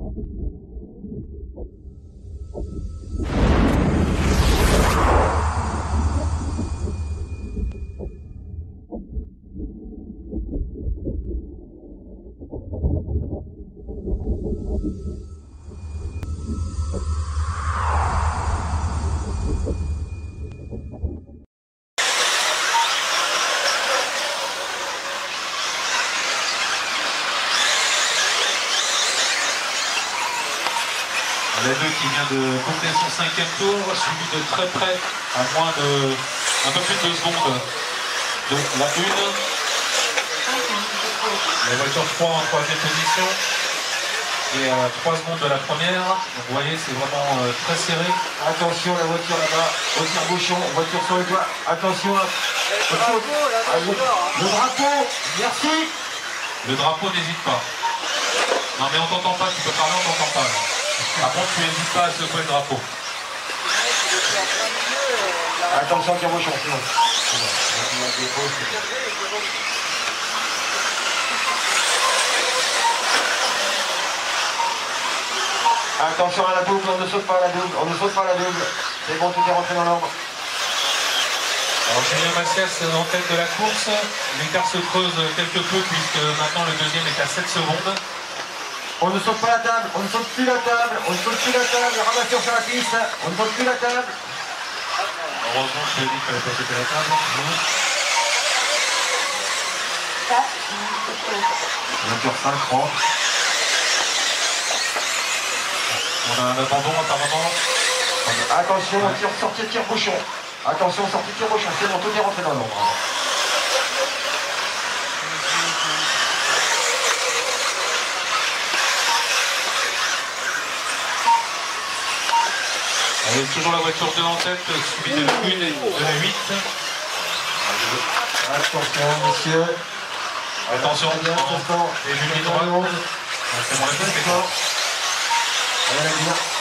La 2 qui vient de compter son 5e tour, suivi de très près, à moins de un peu plus de 2 secondes de la 1. La voiture 3 en 3e position et à 3 secondes de la première. Donc vous voyez, c'est vraiment très serré. Attention, la voiture là-bas, au tire-bouchon, voiture sur les toits. Attention, le drapeau, merci. Le drapeau n'hésite pas. Non mais on t'entend pas, tu peux parler, on t'entend pas. Là. Par contre, tu n'hésites pas à secouer le drapeau. Attention, tire-bouchon, sinon. Attention à la double, on ne saute pas à la double, on ne saute pas à la double. C'est bon, tout est rentré dans l'ordre. Alors Julien Massias en tête de la course, l'écart se creuse quelque peu puisque maintenant le deuxième est à 7 secondes. On ne saute pas la table, on ne saute plus la table, on ne saute plus la table, le ramasseur sur la piste, on ne saute plus la table. Heureusement que je dis qu'il fallait pas sauter la table. Voiture 5 francs. On a un abandon apparemment. Attention, sortie de tire-bouchon. Attention, sortie de tire-bouchon, c'est bon, tout est rentré dans l'ordre. Allez, toujours la voiture 2 en tête, suivie de la 1 et de la 8. Attention, messieurs. Attention, bien, et Julie droite. C'est bon, la piste est forte. Allez, la